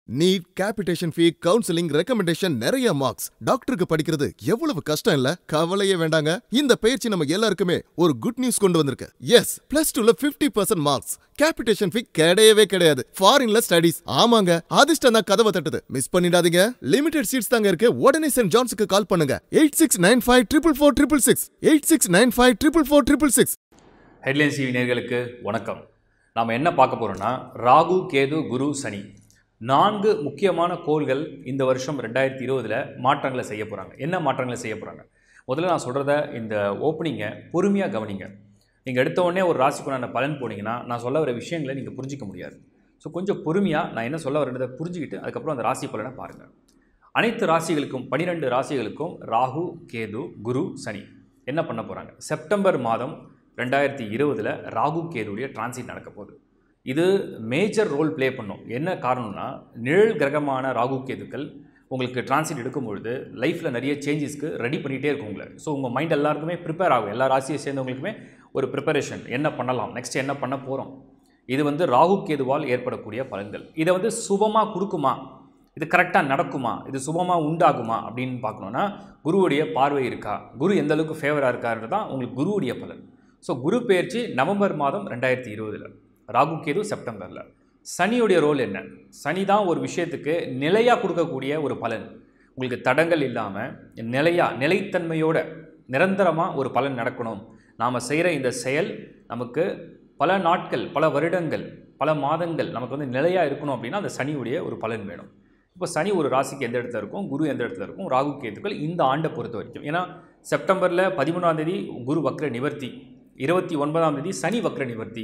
NEET, capitation fee, counselling, recommendation, நிறைய marks. டாக்டருக்கு படிக்கிறது எவ்வளவு கஷ்டம் இல்ல? கவலையே வேண்டாங்க. இந்த பயிற்சி நம்ம எல்லாருக்குமே ஒரு குட் நியூஸ் கொண்டு வந்திருக்கு. எஸ், +2ல 50% மார்க்ஸ். கேபிடேஷன் ஃபீ கிடையவே கிடையாது. ஃபாரின்ல ஸ்டடீஸ். ஆமாங்க, அதிர்ஷ்டம் தான் கதவை தட்டுது. மிஸ் பண்ணிடாதீங்க. லிமிடெட் சீட்ஸ் தாங்க இருக்கு. உடனே சென்ட் ஜான்ஸுக்கு கால் பண்ணுங்க. 8695444666 8695444666. ஹெட்லைன்ஸ் டிவி நேயர்களுக்கு வணக்கம். நாம் என்ன பார்க்க போகிறோம்னா, ராகு, கேது, குரு, சனி 4 முக்கியமான கோள்கள் இந்த வருஷம் 2020 மாற்றங்களை செய்ய போகிறாங்க. என்ன மாற்றங்களை செய்ய போகிறாங்க? முதல்ல நான் சொல்கிறத இந்த ஓப்பனிங்கை பொறுமையாக கவனிங்க. நீங்கள் எடுத்த உடனே ஒரு ராசிக்குண்டான பலன் போனீங்கன்னா நான் சொல்ல வர விஷயங்களை நீங்கள் புரிஞ்சிக்க முடியாது. ஸோ கொஞ்சம் பொறுமையாக நான் என்ன சொல்ல வரதை புரிஞ்சுக்கிட்டு அதுக்கப்புறம் அந்த ராசி பலனை பாருங்கள். அனைத்து ராசிகளுக்கும் 12 ராசிகளுக்கும் ராகு, கேது, குரு, சனி என்ன பண்ண போகிறாங்க? செப்டம்பர் மாதம் 2020 ராகு கேதுடைய டிரான்சிட் நடக்க போகுது. இது மேஜர் ரோல் ப்ளே பண்ணும். என்ன காரணம்னா, நிழல் கிரகமான ராகு கேதுக்கள் உங்களுக்கு டிரான்சிட் எடுக்கும்பொழுது லைஃப்பில் நிறைய சேஞ்சஸ்க்கு ரெடி பண்ணிகிட்டே இருக்கும் உங்களை. ஸோ உங்கள் மைண்ட் எல்லாருக்குமே ப்ரிப்பேர் ஆகும். எல்லா ராசியை சேர்ந்தவங்களுக்குமே ஒரு ப்ரிப்பரேஷன், என்ன பண்ணலாம், நெக்ஸ்ட் என்ன பண்ண போகிறோம். இது ராகு கேதுவால் ஏற்படக்கூடிய பலன்கள். இதை சுபமாக கொடுக்குமா, இது கரெக்டாக நடக்குமா, இது சுபமாக உண்டாகுமா அப்படின்னு பார்க்கணுன்னா குருவுடைய பார்வை இருக்கா, குரு எந்த அளவுக்கு ஃபேவராக இருக்காருன்றது தான் உங்களுக்கு குருவுடைய பலன். ஸோ குரு பெயர்ச்சி நவம்பர் மாதம் 2020, ராகு கேது செப்டம்பரில். சனியுடைய ரோல் என்ன? சனி தான் ஒரு விஷயத்துக்கு நிலையாக கொடுக்கக்கூடிய ஒரு பலன். உங்களுக்கு தடங்கள் இல்லாமல் நிலைத்தன்மையோட நிரந்தரமாக ஒரு பலன் நடக்கணும். நாம் செய்கிற இந்த செயல் நமக்கு பல நாட்கள், பல வருடங்கள், பல மாதங்கள் நமக்கு நிலையாக இருக்கணும் அப்படின்னா அந்த சனியுடைய ஒரு பலன் வேணும். இப்போ சனி ஒரு ராசிக்கு எந்த இடத்துல இருக்கும், குரு எந்த இடத்துல இருக்கும், ராகு கேதுக்கள் இந்த ஆண்டை பொறுத்த வரைக்கும். ஏன்னா செப்டம்பரில் 13ஆம் தேதி குரு வக்ர நிவர்த்தி, 29ஆம் தேதி சனி வக்ர நிவர்த்தி,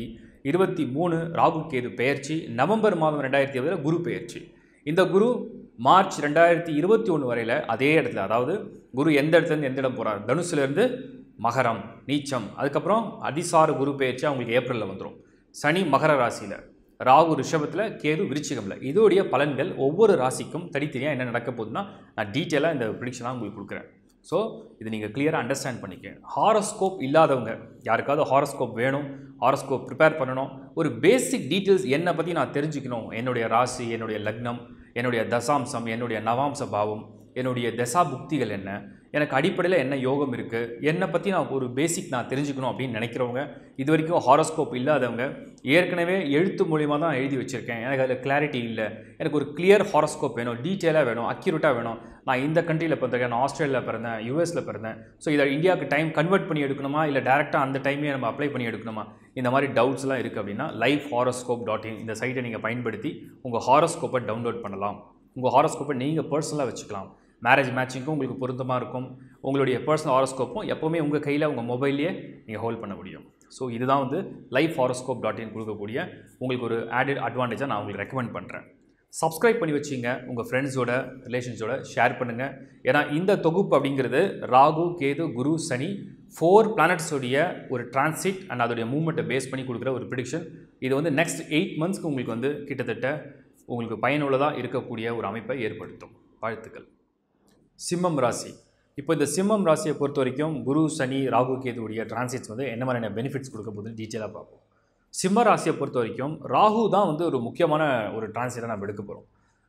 23 ராகு கேது பெயர்ச்சி, நவம்பர் மாதம் 2020 குரு பெயர்ச்சி. இந்த குரு மார்ச் 2021 வரையில் அதே இடத்துல, அதாவது குரு எந்த இடத்துலேருந்து எந்த இடம் போகிறார், தனுசுலேருந்து மகரம் நீச்சம், அதுக்கப்புறம் அதிசார குரு பெயர்ச்சி அவங்களுக்கு ஏப்ரலில் வந்துடும். சனி மகர ராசியில், ராகு ரிஷபத்தில், கேது விருச்சிகமில். இதோடைய பலன்கள் ஒவ்வொரு ராசிக்கும் தனித்தனியாக என்ன நடக்க போகுதுன்னா நான் டீட்டெயிலாக இந்த ப்ரிடிக்ஷனாக உங்களுக்கு கொடுக்குறேன். ஸோ இது நீங்கள் கிளியராக அண்டர்ஸ்டாண்ட் பண்ணிக்க. ஹாரோஸ்கோப் இல்லாதவங்க, யாருக்காவது ஹாரோஸ்கோப் வேணும், ஹாரோஸ்கோப் ப்ரிப்பேர் பண்ணணும், ஒரு பேசிக் டீட்டெயில்ஸ் என்னை பற்றி நான் தெரிஞ்சுக்கணும், என்னுடைய ராசி, என்னுடைய லக்னம், என்னுடைய தசாம்சம், என்னுடைய நவாம்ச பாவம், என்னுடைய தசா புக்திகள் என்ன, எனக்கு அடிப்படையில் என்ன யோகம் இருக்குது, என்னை பற்றி நான் ஒரு பேசிக் நான் தெரிஞ்சுக்கணும் அப்படின்னு நினைக்கிறவங்க, இது வரைக்கும் ஹாரோஸ்கோப் இல்லாதவங்க, ஏற்கனவே எழுத்து மூலிமா தான் எழுதி வச்சுருக்கேன், எனக்கு அதில் கிளாரிட்டி இல்லை, எனக்கு ஒரு கிளியர் ஹாரோஸ்கோப் வேணும், டீட்டெயிலாக வேணும், அக்யூரேட்டாக வேணும், நான் இந்த கண்ட்ரியில் பிறந்திருக்கேன், நான் ஆஸ்திரேலியாவில் பிறந்தேன், யூஎஸில் பிறந்தேன், ஸோ இதை இந்தியாவுக்கு டைம் கன்வெர்ட் பண்ணி எடுக்கணுமா, இல்லை டேரெக்டாக அந்த டைமே நம்ம அப்ளை பண்ணி எடுக்கணுமா, இந்த மாதிரி டவுட்ஸ்லாம் இருக்குது அப்படின்னா lifehoroscope.in இந்த சைட்டை நீங்கள் பயன்படுத்தி உங்கள் ஹாரோஸ்கோப்பை டவுன்லோட் பண்ணலாம். உங்கள் ஹாரோஸ்கோப்பை நீங்கள் பர்சனலாக வச்சுக்கலாம். மேரேஜ் மேட்சிங்கும் உங்களுக்கு பொருத்தமாக இருக்கும். உங்களுடைய பர்சனல் ஹாரோஸ்கோப்பும் எப்போவுமே உங்கள் கையில், உங்கள் மொபைல்லையே நீங்கள் ஹோல்ட் பண்ண முடியும். ஸோ இதுதான் lifehoroscope.in கொடுக்கக்கூடிய உங்களுக்கு ஒரு ஆடட் அட்வான்டேஜாக நான் உங்களுக்கு ரெக்கமெண்ட் பண்ணுறேன். சப்ஸ்கிரைப் பண்ணி வச்சிங்க, உங்கள் ஃப்ரெண்ட்ஸோட, ரிலேஷன்ஸோட ஷேர் பண்ணுங்கள். ஏன்னா இந்த தொகுப்பு அப்படிங்கிறது ராகு, கேது, குரு, சனி 4 பிளானட்ஸோடைய ஒரு டிரான்சிட் அண்ட் அதோடைய மூவ்மெண்ட்டை பேஸ் பண்ணி கொடுக்குற ஒரு ப்ரிடிக்ஷன். இது நெக்ஸ்ட் 8 மந்த்ஸ்க்கு உங்களுக்கு கிட்டத்தட்ட உங்களுக்கு பயனுள்ளதாக இருக்கக்கூடிய ஒரு அமைப்பை ஏற்படுத்தும். வாழ்த்துக்கள். சிம்மம் ராசி. இப்போ இந்த சிம்மம் ராசியை பொறுத்த வரைக்கும் குரு, சனி, ராகு, கேதுடைய டிரான்சிட்ஸ் என்ன மாதிரியான பெனிஃபிட்ஸ் கொடுக்க போகுதுன்னு டீட்டெயிலாக பார்ப்போம். சிம்ம ராசியை பொறுத்த வரைக்கும் ராகு தான் ஒரு முக்கியமான ஒரு டிரான்சிட்டை நம்ம எடுக்க போகிறோம்.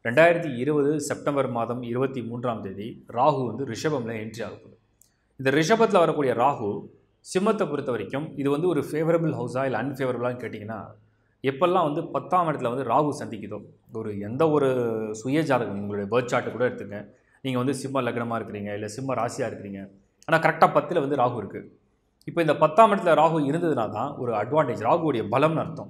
2020 செப்டம்பர் மாதம் 23ஆம் தேதி ராகு ரிஷபமில் என்ட்ரி ஆகுது. இந்த ரிஷபத்தில் வரக்கூடிய ராகு சிம்மத்தை பொறுத்த வரைக்கும் இது ஒரு ஃபேவரபிள் ஹவுஸாக இல்லை அன்ஃபேவரபிளான்னு கேட்டிங்கன்னா, எப்பெல்லாம் 10ஆம் இடத்துல ராகு சந்திக்குதோ, எந்த ஒரு சுய ஜாதகம் உங்களுடைய பர்த் சார்ட்டு கூட எடுத்துங்க, நீங்கள் சிம்ம லக்னமாக இருக்கிறீங்க, இல்லை சிம்ம ராசியாக இருக்கிறீங்க, ஆனால் கரெக்டாக 10ல் ராகு இருக்குது. இப்போ இந்த 10ஆம் இடத்துல ராகு இருந்ததுனா தான் ஒரு அட்வான்டேஜ், ராகுவுடைய பலம்னு அர்த்தம்.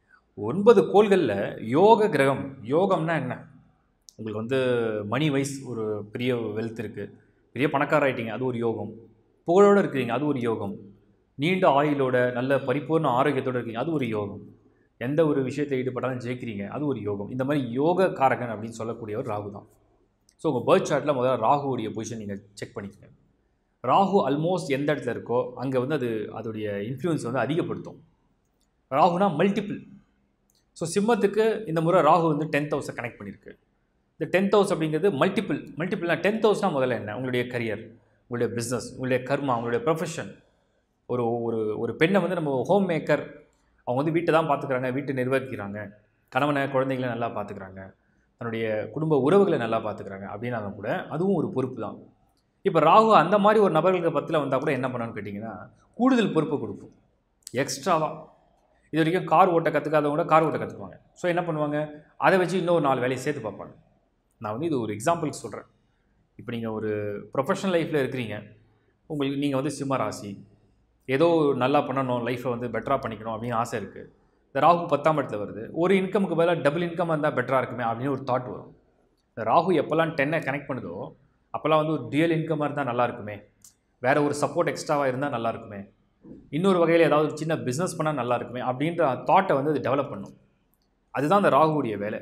9 கோள்களில் யோக கிரகம், யோகம்னா என்ன, உங்களுக்கு மணி வைஸ் ஒரு பெரிய வெல்த் இருக்குது, பெரிய பணக்கார ஆகிட்டீங்க, அது ஒரு யோகம். புகழோடு இருக்கிறீங்க, அது ஒரு யோகம். நீண்ட ஆயுளோட நல்ல பரிபூர்ண ஆரோக்கியத்தோடு இருக்கீங்க, அது ஒரு யோகம். எந்த ஒரு விஷயத்தை ஈடுபட்டாலும் ஜெயிக்கிறீங்க, அது ஒரு யோகம். இந்த மாதிரி யோக காரகன் அப்படின்னு சொல்லக்கூடியவர் ராகு தான். ஸோ உங்கள் பர்த் சார்ட்டில் முதல்ல ராகுவுடைய பொசிஷன் நீங்கள் செக் பண்ணிக்கங்க. ராகு ஆல்மோஸ்ட் எந்த இடத்துல இருக்கோ அங்கே அதோடைய இன்ஃப்ளூயன்ஸ் அதிகப்படுத்தும். ராகுனா மல்டிபிள். ஸோ சிம்மத்துக்கு இந்த முறை ராகு 10th ஹவுஸை கனெக்ட் பண்ணியிருக்கு. இந்த 10th ஹவுஸ் அப்படிங்கிறது மல்டிபிள்னா 10th ஹவுஸ்னால் முதல்ல என்ன, உங்களுடைய கரியர், உங்களுடைய பிஸ்னஸ், உங்களுடைய கர்மா, உங்களுடைய ப்ரொஃபஷன். ஒரு ஒரு பெண்ணை நம்ம ஹோம் மேக்கர், அவங்க வீட்டை தான் பார்த்துக்கிறாங்க, வீட்டை நிர்வகிக்கிறாங்க, கணவனை குழந்தைகளை நல்லா பார்த்துக்கிறாங்க, தன்னுடைய குடும்ப உறவுகளை நல்லா பார்த்துக்கிறாங்க அப்படின்னாலும் கூட அதுவும் ஒரு பொறுப்பு தான். இப்போ ராகு அந்த மாதிரி ஒரு நபர்களுக்கு பத்தில் வந்தால் கூட என்ன பண்ணணும்னு கேட்டிங்கன்னா, கூடுதல் பொறுப்பை கொடுக்கும் எக்ஸ்ட்ராவாக. இது வரைக்கும் கார் ஓட்ட கற்றுக்காதவங்க கூட கார் ஓட்ட கற்றுக்குவாங்க. ஸோ என்ன பண்ணுவாங்க, அதை வச்சு இன்னொரு 4 வேலையை சேர்த்து பார்ப்பாங்க. நான் வந்து இது ஒரு எக்ஸாம்பிளுக்கு சொல்கிறேன். இப்போ நீங்கள் ஒரு ப்ரொஃபஷனல் லைஃப்பில் இருக்கிறீங்க, உங்களுக்கு நீங்கள் வந்து சிம்ம ராசி, ஏதோ நல்லா பண்ணணும், லைஃப்பை வந்து பெட்டராக பண்ணிக்கணும் அப்படின்னு ஆசை இருக்குது. இந்த ராகு 10ஆம் இடத்துல வருது. ஒரு இன்கமுக்கு பதிலாக டபுள் இன்கம் இருந்தால் பெட்டராக இருக்குமே அப்படின்னு ஒரு தாட் வரும். இந்த ராகு எப்போல்லாம் 10 கனெக்ட் பண்ணுதோ அப்போல்லாம் வந்து ஒரு டியூயல் இன்கமாக இருந்தால் நல்லா இருக்குமே, வேறு ஒரு சப்போர்ட் எக்ஸ்ட்ராவாக இருந்தால் நல்லா இருக்குமே, இன்னொரு வகையில் ஏதாவது ஒரு சின்ன பிஸ்னஸ் பண்ணால் நல்லா இருக்குமே அப்படின்ற தாட்டை வந்து அது டெவலப் பண்ணும். அதுதான் இந்த ராகுவுடைய வேலை.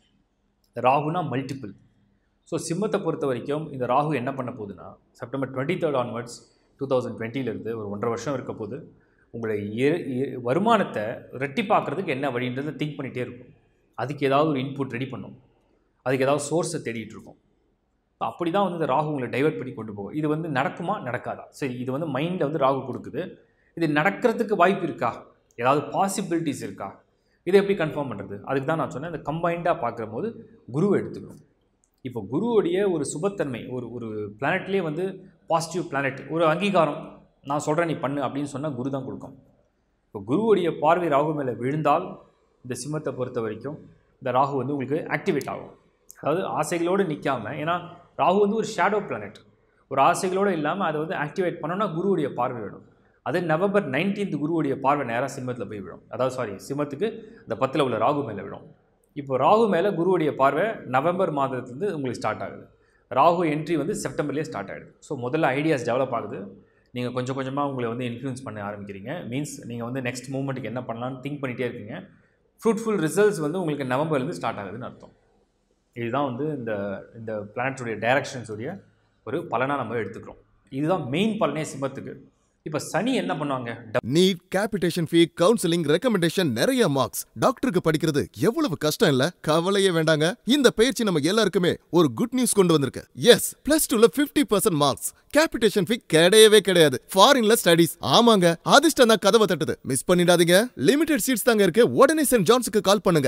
ராகுனா மல்டிபிள். ஸோ சிம்மத்தை பொறுத்த வரைக்கும் இந்த ராகு என்ன பண்ண போகுதுன்னா, செப்டம்பர் 23 ஆன்வர்ட்ஸ் 2020 ஒரு 1.5 வருஷம் இருக்க போது உங்களுடைய வருமானத்தை ரெட்டிப்பாக்குறதுக்கு என்ன வழின்றதை திங்க் பண்ணிகிட்டே இருக்கும். அதுக்கு ஏதாவது ஒரு இன்புட் ரெடி பண்ணும், அதுக்கு ஏதாவது சோர்ஸை தேடிட்டு இருக்கும். அப்படி தான் வந்து இந்த ராகு உங்களை டைவர்ட் பண்ணி கொண்டு போகும். இது வந்து நடக்குமா நடக்காதா, சரி இது வந்து மைண்டில் வந்து ராகு கொடுக்குது, இது நடக்கிறதுக்கு வாய்ப்பு இருக்கா, ஏதாவது பாசிபிலிட்டிஸ் இருக்கா, இதை எப்படி கன்ஃபார்ம் பண்ணுறது? அதுக்கு தான் நான் சொன்னேன், இந்த கம்பைண்டாக பார்க்குற போது குருவை எடுத்துக்கணும். இப்போ குருவுடைய ஒரு சுபத்தன்மை, ஒரு பிளானட்லேயே வந்து பாசிட்டிவ் பிளானட், ஒரு அங்கீகாரம், நான் சொல்கிறேன் நீ பண்ணு அப்படின்னு சொன்னால் குரு தான் கொடுக்கும். இப்போ குருவுடைய பார்வை ராகு மேலே விழுந்தால் இந்த சிம்மத்தை பொறுத்த வரைக்கும் இந்த ராகு வந்து உங்களுக்கு ஆக்டிவேட் ஆகும். அதாவது ஆசைகளோடு நிற்காமல், ஏன்னா ராகு வந்து ஒரு ஷேடோ பிளானட், ஒரு ஆசைகளோடு இல்லாமல் அதை வந்து ஆக்டிவேட் பண்ணோன்னா குருவுடைய பார்வை விடும். அது நவம்பர் 19 குருவுடைய பார்வை நேராக சிம்மத்தில் போய் விடும். அதாவது சிம்மத்துக்கு இந்த 10ல் உள்ள ராகு மேலே விடும். இப்போ ராகு மேலே குருவுடைய பார்வை நவம்பர் மாதத்துலேருந்து உங்களுக்கு ஸ்டார்ட் ஆகுது. ராகு என்ட்ரி வந்து செப்டம்பர்லேயே ஸ்டார்ட் ஆகிடுது. ஸோ முதல்ல ஐடியாஸ் டெவலப் ஆகுது, நீங்கள் கொஞ்சம் கொஞ்சமாக உங்களை வந்து இன்ஃப்ளூயன்ஸ் பண்ண ஆரம்பிக்கிறீங்க. மீன்ஸ் நீங்கள் வந்து நெக்ஸ்ட் மூமெண்ட்டுக்கு என்ன பண்ணலான்னு திங்க் பண்ணிகிட்டே இருக்கீங்க. ஃப்ரூட்ஃபுல் ரிசல்ட்ஸ் வந்து உங்களுக்கு நவம்பர்லேருந்து ஸ்டார்ட் ஆகுதுன்னு அர்த்தம். இதுதான் வந்து இந்த பிளானட்ஸுடைய டைரக்ஷன்ஸுடைய ஒரு பலனாக நம்ம எடுத்துக்கிறோம். இதுதான் மெயின் பலனே சிம்மத்துக்கு. இப்போ சனி என்ன பண்ணுவாங்க, NEET, capitation fee, counselling, recommendation, நிறைய மார்க்ஸ். டாக்டருக்கு படிக்கிறது எவ்வளவு கஷ்டம் இல்ல, கவலையே வேண்டாங்க. இந்த பயிற்சி நம்ம எல்லாருக்குமே ஒரு குட் நியூஸ் கொண்டு வந்திருக்கு. எஸ், +2ல 50% மார்க்ஸ். கேபிடேஷன் ஃபீ கிடையவே கிடையாது. ஃபாரின்ல ஸ்டடீஸ். ஆமாங்க, அதிர்ஷ்டம் தான் கதவை தட்டுது. மிஸ் பண்ணிடாதீங்க. லிமிடெட் சீட்ஸ் தாங்க இருக்கு. உடனே சென்ட் ஜான்ஸுக்கு கால் பண்ணுங்க.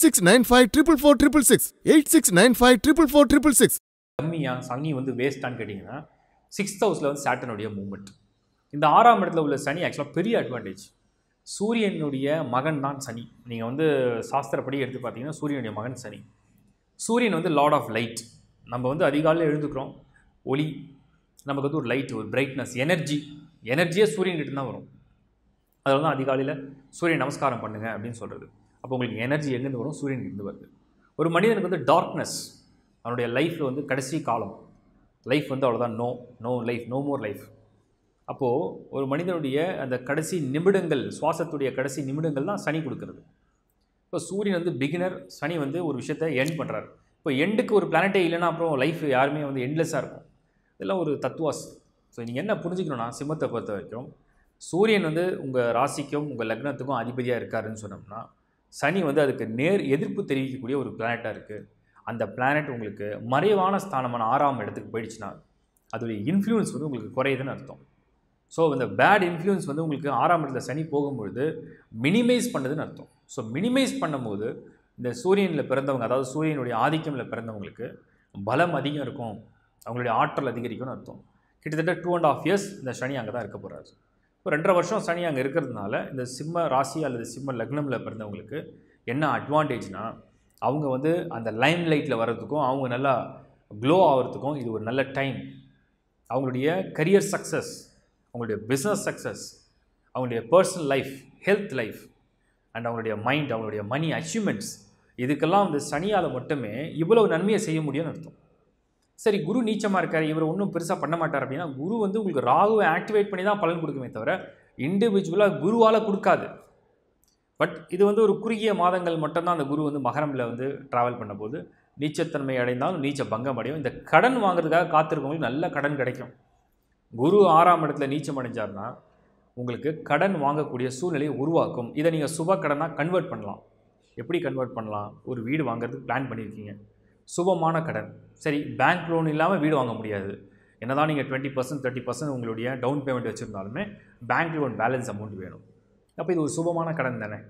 8695444666 8695444666. கம்மியா சனி வந்து வேஸ்டான்னு கேட்டிங்கன்னா, 6th ஹவுஸில் வந்து சாட்டனுடைய மூவ்மெண்ட். இந்த 6ஆம் இடத்துல உள்ள சனி ஆக்சுவலாக பெரிய அட்வான்டேஜ். சூரியனுடைய மகன் தான் சனி. நீங்கள் வந்து சாஸ்திரப்படி எடுத்து பார்த்தீங்கன்னா சூரியனுடைய மகன் சனி. சூரியன் வந்து லார்ட் ஆஃப் லைட். நம்ம வந்து அதிகாலையில் எழுந்துக்கிறோம், ஒளி, நமக்கு வந்து ஒரு லைட், ஒரு பிரைட்னஸ், எனர்ஜியே சூரியன்கிட்ட தான் வரும். அதில் தான் அதிகாலையில் சூரியன் நமஸ்காரம் பண்ணுங்க அப்படின்னு சொல்கிறது. அப்போ உங்களுக்கு எனர்ஜி எங்கேருந்து வரும், சூரியன்கிட்ட வருது. ஒரு மனிதனுக்கு வந்து டார்க்னஸ், அவனுடைய லைஃப்பில் வந்து கடைசி காலம், லைஃப் வந்து அவ்வளோதான், no life, no more life. அப்போது ஒரு மனிதனுடைய அந்த கடைசி நிமிடங்கள், சுவாசத்துடைய கடைசி நிமிடங்கள் தான் சனி கொடுக்கறது. இப்போ சூரியன் வந்து பிகினர், சனி வந்து ஒரு விஷயத்தை எண்ட் பண்ணுறாரு. இப்போ எண்டுக்கு ஒரு பிளானட்டே இல்லைன்னா அப்புறம் லைஃப் யாருமே வந்து எண்ட்லெஸ்ஸாக இருக்கும். இதெல்லாம் ஒரு தத்துவாஸ். ஸோ நீங்கள் என்ன புரிஞ்சுக்கணும்னா, சிம்மத்தை பொறுத்த வரைக்கும் சூரியன் வந்து உங்கள் ராசிக்கும் உங்கள் லக்னத்துக்கும் அதிபதியாக இருக்காருன்னு சொன்னோம்னா, சனி வந்து அதுக்கு நேர் எதிர்ப்பு தெரிவிக்கக்கூடிய ஒரு பிளானட்டாக இருக்குது. அந்த பிளானட் உங்களுக்கு மறைவான ஸ்தானமான 6ஆம் இடத்துக்கு போயிடுச்சுன்னா அதோடைய இன்ஃப்ளூயன்ஸ் வந்து உங்களுக்கு குறையுதுன்னு அர்த்தம். ஸோ இந்த பேட் இன்ஃப்ளூயன்ஸ் வந்து உங்களுக்கு 6ஆம் இடத்துல சனி போகும்பொழுது மினிமைஸ் பண்ணுதுன்னு அர்த்தம். ஸோ மினிமைஸ் பண்ணும்போது இந்த சூரியனில் பிறந்தவங்க, அதாவது சூரியனுடைய ஆதிக்கமில் பிறந்தவங்களுக்கு பலம் அதிகம் இருக்கும், அவங்களுடைய ஆற்றல் அதிகரிக்கும்னு அர்த்தம். கிட்டத்தட்ட 2.5 இயர்ஸ் இந்த சனி அங்கே தான் இருக்க போகிறாரு. இப்போ 2.5 வருஷம் சனி அங்கே இருக்கிறதுனால இந்த சிம்ம ராசி அல்லது சிம்ம லக்னமில் பிறந்தவங்களுக்கு என்ன அட்வான்டேஜ்னால், அவங்க வந்து அந்த லைம் லைட்டில் வர்றதுக்கும் அவங்க நல்லா க்ளோ ஆகிறதுக்கும் இது ஒரு நல்ல டைம். அவங்களுடைய கரியர் சக்ஸஸ், அவங்களுடைய பிஸ்னஸ் சக்ஸஸ், அவங்களுடைய personal life, health life and அவங்களுடைய மைண்ட், அவங்களுடைய மணி அச்சீவ்மெண்ட்ஸ், இதுக்கெல்லாம் வந்து சனியால் மட்டுமே இவ்வளவு நன்மையை செய்ய முடியும்னு அர்த்தம். சரி, குரு நீச்சமாக இருக்கார், இவர் ஒன்றும் பெருசாக பண்ண மாட்டார் அப்படின்னா, குரு வந்து உங்களுக்கு ராகுவை ஆக்டிவேட் பண்ணி தான் பலன் கொடுக்குமே தவிர இண்டிவிஜுவலாக குருவால் கொடுக்காது. பட் இது வந்து ஒரு குறுகிய மாதங்கள் மட்டும்தான் அந்த குரு வந்து மகரமில் வந்து ட்ராவல் பண்ண போது நீச்சத்தன்மை அடைந்தாலும் நீச்ச பங்கம் அடையும். இந்த கடன் வாங்குறதுக்காக காத்திருக்கவங்களுக்கு நல்ல கடன் கிடைக்கும். குரு 6ஆம் இடத்துல நீச்சம் அடைஞ்சார்னா உங்களுக்கு கடன் வாங்கக்கூடிய சூழ்நிலையை உருவாக்கும். இதை நீங்கள் சுப கடனாக கன்வெர்ட் பண்ணலாம். எப்படி கன்வெர்ட் பண்ணலாம்? ஒரு வீடு வாங்குறதுக்கு பிளான் பண்ணியிருக்கீங்க, சுபமான கடன். சரி, பேங்க் லோன் இல்லாமல் வீடு வாங்க முடியாது. என்னதான் நீங்கள் 20% 30% உங்களுடைய டவுன் பேமெண்ட் வச்சுருந்தாலுமே பேங்க் லோன் பேலன்ஸ் அமௌண்ட் வேணும். அப்போ இது ஒரு சுபமான கடன் தானே.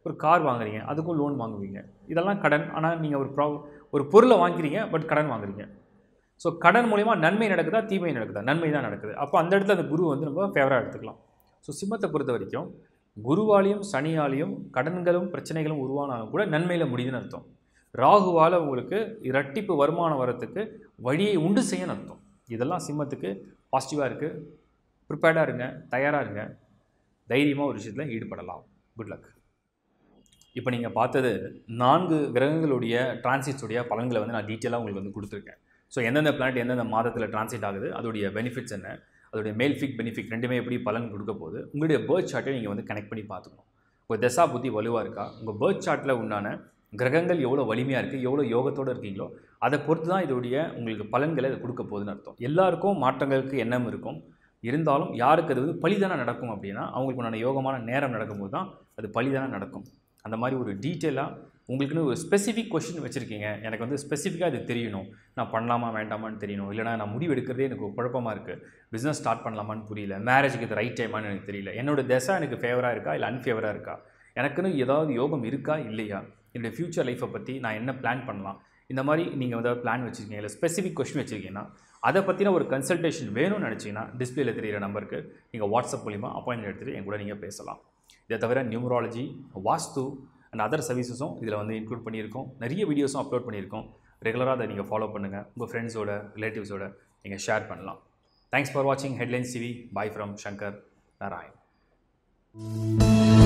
ஒரு கார் வாங்குறீங்க, அதுக்கும் லோன் வாங்குவீங்க. இதெல்லாம் கடன். ஆனால் நீங்கள் ஒரு பொருளை வாங்கிறீங்க, பட் கடன் வாங்குறீங்க. ஸோ கடன் மூலிமா நன்மை நடக்குதா, தீமை நடக்குதா? நன்மை தான் நடக்குது. அப்போ அந்த இடத்துல அந்த குரு வந்து நம்ம ஃபேவராக எடுத்துக்கலாம். ஸோ சிம்மத்தை பொறுத்த வரைக்கும் குருவாலையும் சனியாலையும் கடன்களும் பிரச்சனைகளும் உருவானாலும் கூட நன்மையில் முடியுதுன்னு அர்த்தம். ராகுவால் உங்களுக்கு இரட்டிப்பு வருமானம் வரத்துக்கு வழியை உண்டு செய்யன்னு அர்த்தம். இதெல்லாம் சிம்மத்துக்கு பாசிட்டிவாக இருக்குது. ப்ரிப்பேர்டாக இருங்க, தயாராக இருங்க, தைரியமாக ஒரு விஷயத்தில் ஈடுபடலாம். Good luck. இப்போ நீங்கள் பார்த்தது 4 கிரகங்களுடைய டிரான்சிட்ஸுடைய பலன்களை வந்து நான் டீட்டெயிலாக உங்களுக்கு வந்து கொடுத்துருக்கேன். ஸோ எந்தெந்த பிளானட் எந்தெந்த மாதத்தில் டிரான்சிட் ஆகுது, அதோடைய பெனிஃபிட்ஸ் என்ன, அதோடைய மேல்ஃபிக் பெனிஃபிட் ரெண்டுமே எப்படி பலன் கொடுக்க போகுது, உங்களுடைய பேர்த் சார்ட்டை நீங்கள் வந்து கனெக்ட் பண்ணி பார்த்துக்கணும். உங்கள் தசா புத்தி வலுவாக இருக்கா, உங்கள் பேர்த் சார்ட்டில் உண்டான கிரகங்கள் எவ்வளோ வலிமையாக இருக்குது, எவ்வளோ யோகத்தோடு இருக்கீங்களோ அதை பொறுத்து தான் இதோடைய உங்களுக்கு பலன்களை அது கொடுக்க போகுதுன்னு அர்த்தம். எல்லாருக்கும் மாற்றங்களுக்கு எண்ணம் இருக்கும். இருந்தாலும் யாருக்கு அது வந்து பலிதானம் நடக்கும் அப்படின்னா அவங்களுக்கு உண்டான யோகமான நேரம் நடக்கும்போது தான் அது பலிதானம் நடக்கும். அந்த மாதிரி ஒரு டீட்டெயிலாக உங்களுக்குன்னு ஒரு ஸ்பெசிஃபிக் கொஷின் வச்சுருக்கீங்க. எனக்கு வந்து ஸ்பெசிஃபிக்காக இது தெரியணும், நான் பண்ணலாமா வேண்டாமான்னு தெரியணும், இல்லைனா நான் முடிவு எடுக்கிறதே எனக்கு குழப்பமாக இருக்குது, பிஸ்னஸ் ஸ்டார்ட் பண்ணலாமான்னு புரியல, மேரேஜுக்கு இது ரைட் டைமான்னு எனக்கு தெரியல, என்னோடய தசை எனக்கு ஃபேவராக இருக்கா இல்லை அன்ஃபேவராக இருக்கா, எனக்குன்னு ஏதாவது யோகம் இருக்கா இல்லையா, என்னுடைய ஃப்யூச்சர் லைஃப்பை பற்றி நான் என்ன பிளான் பண்ணலாம், இந்த மாதிரி நீங்கள் ஏதாவது பிளான் வச்சுருக்கீங்க, இல்லை ஸ்பெசிஃபிக் கொஷின் வச்சுருக்கீங்கன்னா அதை பற்றின ஒரு கன்சல்டேஷன் வேணும்னு நினச்சிங்கன்னா டிஸ்பிளேல தெரிகிற நம்பருக்கு நீங்கள் வாட்ஸ்அப் மூலிமா அப்பாயின்மெண்ட் எடுத்துகிட்டு என் கூட நீங்கள் பேசலாம். இதை தவிர நியூமராலஜி, வாஸ்து அண்ட் அதர் சர்வீசஸும் இதில் வந்து இன்க்ளூட் பண்ணியிருக்கோம். நிறைய வீடியோஸும் அப்லோட் பண்ணியிருக்கோம். ரெகுலராக அதை நீங்கள் ஃபாலோ பண்ணுங்கள். உங்கள் ஃப்ரெண்ட்ஸோட, ரிலேட்டிவ்ஸோட நீங்கள் ஷேர் பண்ணலாம். தேங்க்ஸ் ஃபார் வாட்சிங் headlines TV. Bye from Shankar Narayan.